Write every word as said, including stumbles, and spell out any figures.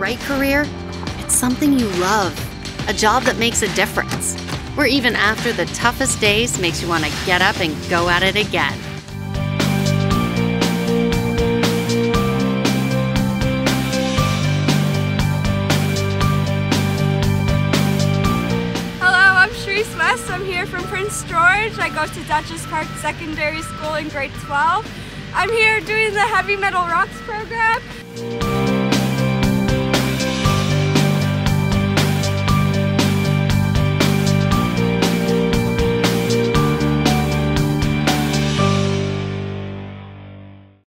right career, it's something you love, a job that makes a difference, where even after the toughest days makes you want to get up and go at it again. I'm here from Prince George. I go to Dutchess Park Secondary School in grade twelve. I'm here doing the Heavy Metal Rocks program.